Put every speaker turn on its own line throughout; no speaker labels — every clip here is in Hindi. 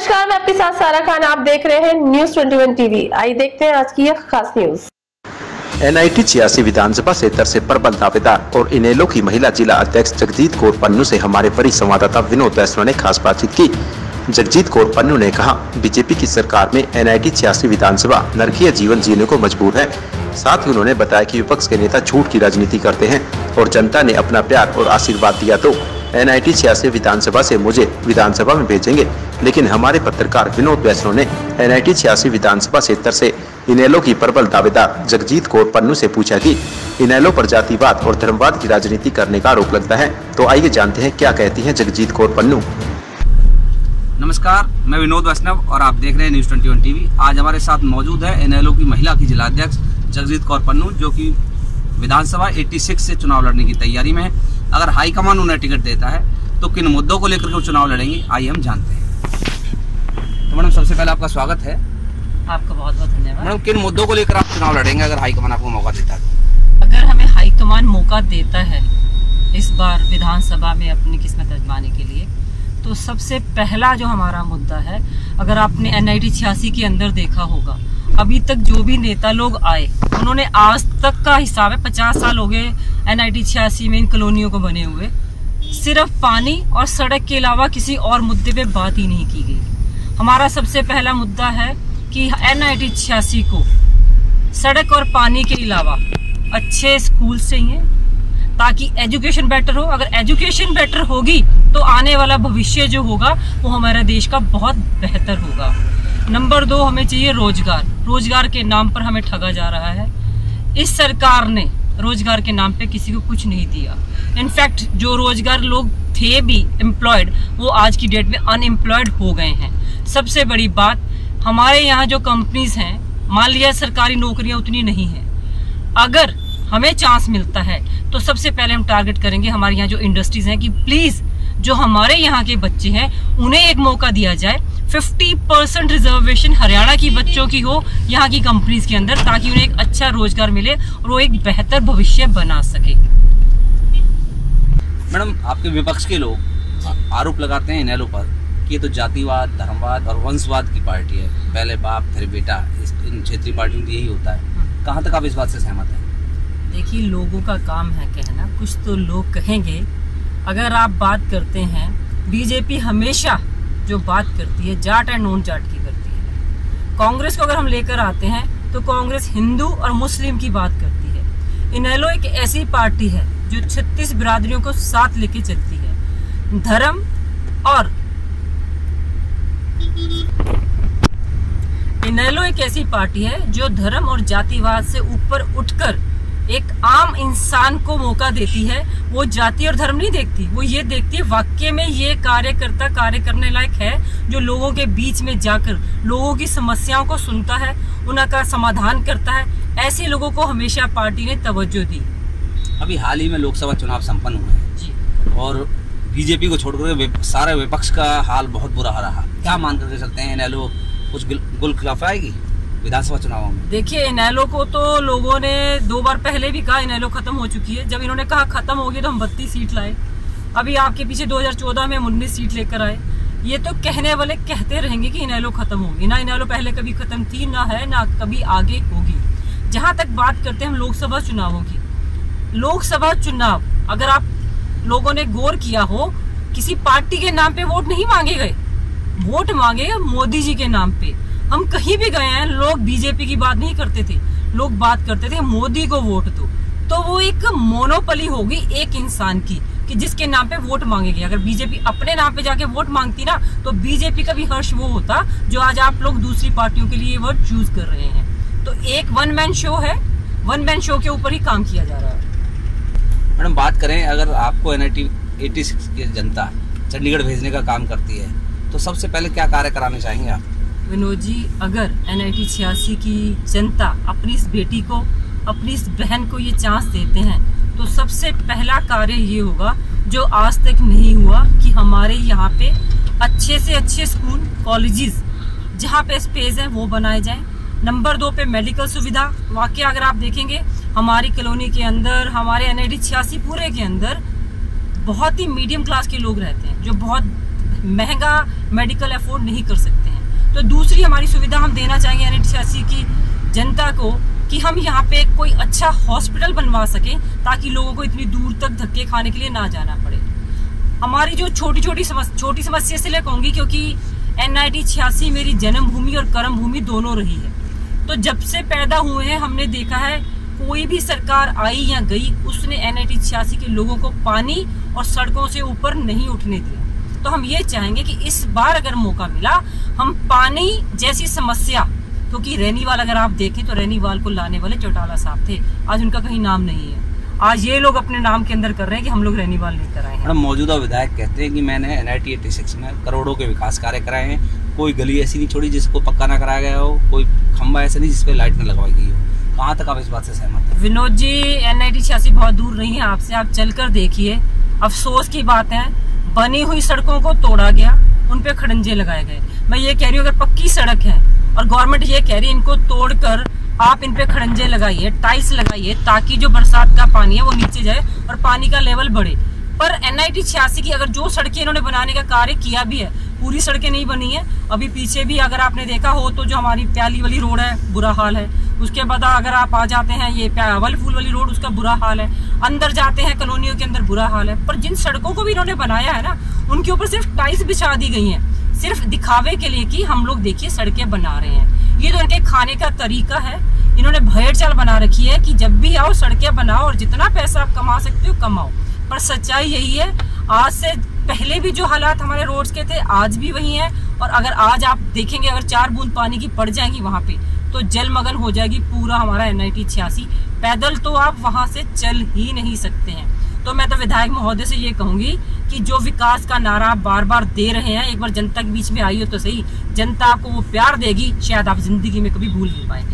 नमस्कार, मैं आपके साथ सारा खान। आप देख रहे हैं न्यूज 21 टीवी। आइए देखते हैं आज की यह खास न्यूज।
NIT 86 विधानसभा क्षेत्र से प्रबल दावेदार और इनेलो की महिला जिला अध्यक्ष जगजीत कौर पन्नू से हमारे वरिष्ठ संवाददाता विनोद वैष्णव ने खास बातचीत की। जगजीत कौर पन्नू ने कहा, बीजेपी की सरकार में NIT 86 विधानसभा नरकीय जीवन जीने को मजबूर है। साथ ही उन्होंने बताया कि विपक्ष के नेता झूठ की राजनीति करते हैं और जनता ने अपना प्यार और आशीर्वाद दिया तो NIT 86 विधानसभा से मुझे विधानसभा में भेजेंगे। लेकिन हमारे पत्रकार विनोद वैष्णव ने NIT 86 विधानसभा क्षेत्र से इनेलो की प्रबल दावेदार जगजीत कौर पन्नू से पूछा कि इनेलो पर जातिवाद और धर्मवाद की राजनीति करने का आरोप लगता है। तो आइए जानते हैं क्या कहती हैं जगजीत कौर पन्नू।
नमस्कार, मैं विनोद वैष्णव और आप देख रहे हैं न्यूज 21 टीवी। आज हमारे साथ मौजूद है इनेलो की महिला की जिला अध्यक्ष जगजीत कौर पन्नू, जो कि विधानसभा 86 से चुनाव लड़ने की तैयारी में है। अगर हाईकमान उन्हें टिकट देता है तो किन मुद्दों को लेकर वो चुनाव लड़ेंगे, आइए हम जानते हैं। तो मैडम, सबसे पहले आपका स्वागत है।
आपका बहुत बहुत धन्यवाद।
मैडम, किन मुद्दों को लेकर आप चुनाव लड़ेंगे अगर हाईकमान आपको मौका देता है?
अगर हमें हाईकमान मौका देता है इस बार विधानसभा में अपनी किस्मत आजमाने के लिए, तो सबसे पहला जो हमारा मुद्दा है, अगर आपने NIT 86 के अंदर देखा होगा, अभी तक जो भी नेता लोग आए उन्होंने आज तक का हिसाब है 50 साल हो गए NIT 86 में इन कॉलोनियों को बने हुए, सिर्फ पानी और सड़क के अलावा किसी और मुद्दे पे बात ही नहीं की गई। हमारा सबसे पहला मुद्दा है कि NIT 86 को सड़क और पानी के अलावा अच्छे स्कूल चाहिए ताकि एजुकेशन बेटर हो। अगर एजुकेशन बेटर होगी तो आने वाला भविष्य जो होगा वो हमारे देश का बहुत बेहतर होगा। नंबर 2, हमें चाहिए रोजगार। रोजगार के नाम पर हमें ठगा जा रहा है। इस सरकार ने रोजगार के नाम पे किसी को कुछ नहीं दिया। इनफैक्ट जो रोजगार लोग थे भी एम्प्लॉयड, वो आज की डेट में अनएम्प्लॉयड हो गए हैं। सबसे बड़ी बात, हमारे यहाँ जो कंपनीज हैं, मान लिया सरकारी नौकरियां उतनी नहीं है, अगर हमें चांस मिलता है तो सबसे पहले हम टारगेट करेंगे हमारे यहाँ जो इंडस्ट्रीज हैं कि प्लीज जो हमारे यहाँ के बच्चे हैं उन्हें एक मौका दिया जाए। 50% रिजर्वेशन हरियाणा की बच्चों की हो यहाँ की कंपनीज के अंदर, ताकि उन्हें एक अच्छा रोजगार मिले और वो एक बेहतर भविष्य बना सके।
मैडम, आपके विपक्ष के लोग आरोप लगाते हैं इनेलो पर कि ये तो जातिवाद, धर्मवाद और वंशवाद की पार्टी है, पहले बाप फिर बेटा, इन क्षेत्रीय पार्टियों में यही होता है। कहाँ तक आप इस बात से सहमत हैं?
देखिए, लोगों का काम है कहना, कुछ तो लोग कहेंगे। अगर आप बात करते हैं, बीजेपी हमेशा जो बात करती है जाट एंड नॉन जाट की करती है। कांग्रेस को अगर हम लेकर आते हैं तो कांग्रेस हिंदू और मुस्लिम की बात करती है। इनेलो एक ऐसी पार्टी है जो 36 बिरादरियों को साथ लेके चलती है। धर्म और इनेलो एक ऐसी पार्टी है जो धर्म और जातिवाद से ऊपर उठकर एक आम इंसान को मौका देती है। वो जाति और धर्म नहीं देखती, वो ये देखती है वाकई में ये कार्यकर्ता कार्य करने लायक है, जो लोगों के बीच में जाकर लोगों की समस्याओं को सुनता है, उनका समाधान करता है। ऐसे लोगों को हमेशा पार्टी ने तवज्जो दी।
अभी हाल ही में लोकसभा चुनाव संपन्न हुए हैं जी, और बीजेपी को छोड़कर सारे विपक्ष का हाल बहुत बुरा रहा। क्या मान कर चलते हैं, इनेलो कुछ गुल खिलाफ आएगी विधानसभा चुनावों में?
देखिए, इनेलो को तो लोगों ने 2 बार पहले भी कहा इनेलो खत्म हो चुकी है। जब इन्होंने कहा खत्म होगी तो हम 32 सीट लाए। अभी आपके पीछे 2014 में 19 सीट लेकर आए। ये तो कहने वाले कहते रहेंगे कि इनेलो खत्म होगी। ना इनेलो पहले कभी खत्म थी, ना है, ना कभी आगे होगी। जहां तक बात करते हैं हम लोकसभा चुनावों की, लोकसभा चुनाव अगर आप लोगों ने गौर किया हो, किसी पार्टी के नाम पे वोट नहीं मांगे गए, वोट मांगे मोदी जी के नाम पे। हम कहीं भी गए हैं, लोग बीजेपी की बात नहीं करते थे, लोग बात करते थे मोदी को वोट दो। तो वो एक मोनोपोली होगी एक इंसान की कि जिसके नाम पे वोट मांगे गए। अगर बीजेपी अपने नाम पे जाके वोट मांगती ना, तो बीजेपी का भी हर्ष वो होता जो आज आप लोग दूसरी पार्टियों के लिए वोट चूज कर रहे हैं। तो एक वन मैन शो है, वन मैन शो के ऊपर ही काम किया जा रहा है।
मैडम, बात करें अगर आपको NIT 86 की जनता चंडीगढ़ भेजने का काम करती है तो सबसे पहले क्या कार्य कराने चाहेंगे आप?
विनोद जी, अगर NIT 86 की जनता अपनी इस बेटी को, अपनी इस बहन को ये चांस देते हैं, तो सबसे पहला कार्य ये होगा जो आज तक नहीं हुआ कि हमारे यहाँ पे अच्छे से अच्छे स्कूल, कॉलेजेस जहाँ पे स्पेस है वो बनाए जाएं। नंबर 2 पे मेडिकल सुविधा। वाकई अगर आप देखेंगे हमारी कॉलोनी के अंदर, हमारे NIT 86 पूरे के अंदर बहुत ही मीडियम क्लास के लोग रहते हैं, जो बहुत महंगा मेडिकल अफोर्ड नहीं कर सकते हैं। तो दूसरी हमारी सुविधा हम देना चाहेंगे NIT की जनता को कि हम यहाँ पे कोई अच्छा हॉस्पिटल बनवा सकें ताकि लोगों को इतनी दूर तक धक्के खाने के लिए ना जाना पड़े। हमारी जो छोटी समस्या इसलिए कहूँगी क्योंकि NIT 86 मेरी जन्मभूमि और कर्म भूमि दोनों रही है। तो जब से पैदा हुए हैं हमने देखा है कोई भी सरकार आई या गई उसने NIT 86 के लोगों को पानी और सड़कों से ऊपर नहीं उठने दिया। तो हम ये चाहेंगे कि इस बार अगर मौका मिला हम पानी जैसी समस्या, क्योंकि रैनीवाल अगर आप देखें तो रैनीवाल को लाने वाले चौटाला साहब थे, आज उनका कहीं नाम नहीं है। आज ये लोग अपने नाम के अंदर कर रहे हैं कि हम लोग रैनीवाल नहीं कराए हैं।
मौजूदा विधायक कहते हैं कि मैंने NIT 86 में करोड़ों के विकास कार्य कराए हैं, कोई गली ऐसी नहीं छोड़ी जिसको पक्का ना कराया गया हो, कोई खंबा ऐसा नहीं जिसपे लाइट न लगवाई गई हो। कहाँ तक आप इस बात से सहमत हैं?
विनोद जी, NIT 86 बहुत दूर नहीं है आपसे, आप चलकर देखिए। अफसोस की बात है बनी हुई सड़कों को तोड़ा गया, उन पे खड़ंजे लगाए गए। मैं ये कह रही हूँ अगर पक्की सड़क है और गवर्नमेंट ये कह रही है इनको तोड़कर आप इन पे खड़ंजे लगाइए, टाइल्स लगाइए ताकि जो बरसात का पानी है वो नीचे जाए और पानी का लेवल बढ़े। पर NIT 86 की अगर जो सड़कें इन्होंने बनाने का कार्य किया भी है, पूरी सड़कें नहीं बनी है। अभी पीछे भी अगर आपने देखा हो तो जो हमारी प्याली वाली रोड है बुरा हाल है। उसके बाद अगर आप आ जाते हैं ये अवल फूल वाली रोड, उसका बुरा हाल है। अंदर जाते हैं कॉलोनियों के अंदर बुरा हाल है। पर जिन सड़कों को भी इन्होंने बनाया है ना, उनके ऊपर सिर्फ टाइल्स बिछा दी गई है, सिर्फ दिखावे के लिए कि हम लोग देखिए सड़कें बना रहे हैं। ये तो इनके खाने का तरीका है। इन्होंने भेड़ चाल बना रखी है कि जब भी आओ सड़कें बनाओ और जितना पैसा आप कमा सकते हो कमाओ। पर सच्चाई यही है, आज से पहले भी जो हालात हमारे रोड्स के थे आज भी वही हैं। और अगर आज आप देखेंगे अगर 4 बूंद पानी की पड़ जाएंगी वहां पे तो जलमग्न हो जाएगी पूरा हमारा NIT 86। पैदल तो आप वहां से चल ही नहीं सकते हैं। तो मैं तो विधायक महोदय से ये कहूंगी कि जो विकास का नारा आप बार बार दे रहे हैं, एक बार जनता के बीच में आई हो तो सही, जनता आपको वो प्यार देगी, शायद आप जिंदगी में कभी भूल नहीं पाएंगे।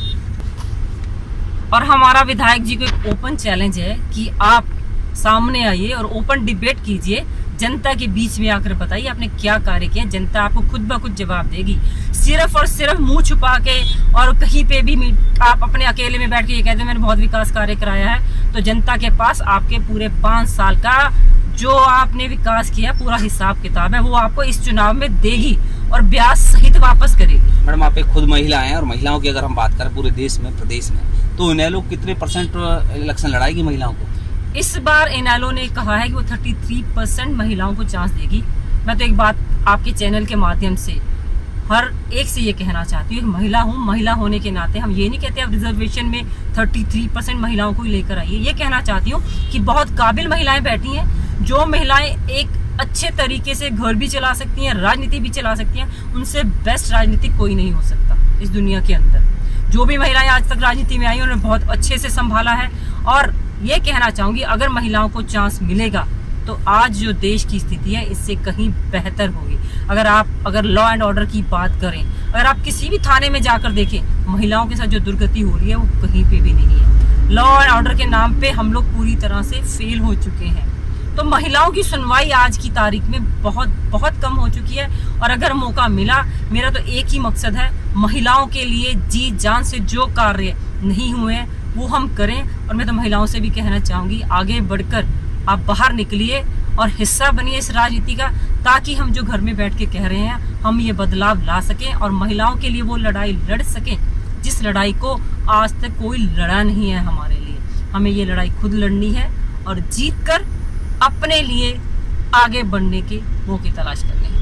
और हमारा विधायक जी को एक ओपन चैलेंज है कि आप सामने आइए और ओपन डिबेट कीजिए, जनता के बीच में आकर बताइए आपने क्या कार्य किया। जनता आपको खुद ब खुद जवाब देगी। सिर्फ और सिर्फ मुंह छुपा के और कहीं पे भी आप अपने अकेले में बैठ के ये कहते हैं मैंने बहुत विकास कार्य कराया है, तो जनता के पास आपके पूरे 5 साल का जो आपने विकास किया पूरा हिसाब किताब है, वो आपको इस चुनाव में देगी और ब्याज सहित वापस करेगी।
मैडम, आप एक खुद महिला हैं और महिलाओं की अगर हम बात करें पूरे देश में, प्रदेश में, तो इनेलो कितने % इलेक्शन लड़ाएगी महिलाओं को?
इस बार इनेलो ने कहा है कि वो 33% महिलाओं को चांस देगी। मैं तो एक बात आपके चैनल के माध्यम से हर एक से ये कहना चाहती हूँ, महिला हूँ, महिला होने के नाते हम ये नहीं कहते अब रिजर्वेशन में 33% महिलाओं को लेकर आइए। ये कहना चाहती हूँ कि बहुत काबिल महिलाएं बैठी हैं, जो महिलाएं एक अच्छे तरीके से घर भी चला सकती हैं, राजनीति भी चला सकती हैं। उनसे बेस्ट राजनीतिक कोई नहीं हो सकता इस दुनिया के अंदर। जो भी महिलाएं आज तक राजनीति में आई उन्होंने बहुत अच्छे से संभाला है। और ये कहना चाहूंगी अगर महिलाओं को चांस मिलेगा तो आज जो देश की स्थिति है इससे कहीं बेहतर होगी। अगर लॉ एंड ऑर्डर की बात करें, अगर आप किसी भी थाने में जाकर देखें, महिलाओं के साथ जो दुर्गति हो रही है वो कहीं पे भी नहीं है। लॉ एंड ऑर्डर के नाम पे हम लोग पूरी तरह से फेल हो चुके हैं। तो महिलाओं की सुनवाई आज की तारीख में बहुत बहुत कम हो चुकी है। और अगर मौका मिला, मेरा तो एक ही मकसद है, महिलाओं के लिए जी जान से जो कार्य नहीं हुए हैं वो हम करें। और मैं तो महिलाओं से भी कहना चाहूंगी आगे बढ़कर आप बाहर निकलिए और हिस्सा बनिए इस राजनीति का, ताकि हम जो घर में बैठ के कह रहे हैं हम ये बदलाव ला सकें और महिलाओं के लिए वो लड़ाई लड़ सकें जिस लड़ाई को आज तक कोई लड़ा नहीं है हमारे लिए। हमें ये लड़ाई खुद लड़नी है और जीत कर अपने लिए आगे बढ़ने के मौके तलाश करने हैं।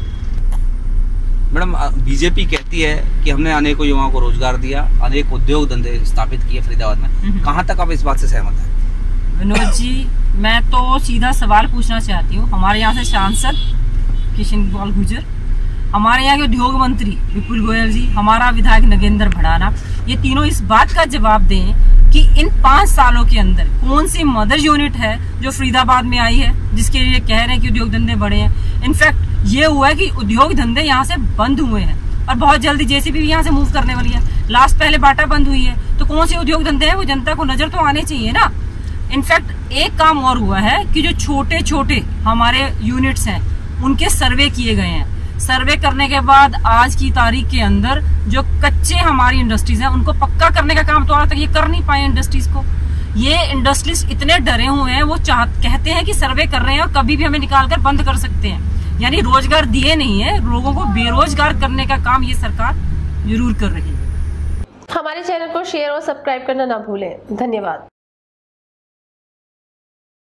मैडम, बीजेपी कहती है कि हमने अनेकों युवाओं को रोजगार दिया, अनेक उद्योग धंधे स्थापित किए फरीदाबाद में। कहाँ तक आप इस बात से सहमत हैं?
विनोद जी, मैं तो सीधा सवाल पूछना चाहती हूँ। हमारे यहाँ से सांसद किशन पाल गुर्जर, हमारे यहाँ के उद्योग मंत्री विपुल गोयल जी, हमारा विधायक नगेंद्र भड़ाना, ये तीनों इस बात का जवाब दें कि इन 5 सालों के अंदर कौन सी मदर यूनिट है जो फरीदाबाद में आई है जिसके लिए कह रहे हैं कि उद्योग धंधे बढ़े हैं। इनफैक्ट ये हुआ है कि उद्योग धंधे यहाँ से बंद हुए हैं और बहुत जल्दी जेसीबी भी यहाँ से मूव करने वाली है। लास्ट पहले बाटा बंद हुई है, तो कौन से उद्योग धंधे हैं वो जनता को नजर तो आने चाहिए ना। इनफैक्ट एक काम और हुआ है कि जो छोटे छोटे हमारे यूनिट्स हैं उनके सर्वे किए गए हैं। सर्वे करने के बाद आज की तारीख के अंदर जो कच्चे हमारी इंडस्ट्रीज हैं उनको पक्का करने का काम तो आज तक ये कर नहीं पाए इंडस्ट्रीज को। ये इंडस्ट्रीज इतने डरे हुए हैं, वो कहते हैं कि सर्वे कर रहे हैं और कभी भी हमें निकाल कर बंद कर सकते हैं। यानी रोजगार दिए नहीं है, लोगों को बेरोजगार करने का काम ये सरकार जरूर कर रही है।
हमारे चैनल को शेयर और सब्सक्राइब करना ना भूलें। धन्यवाद।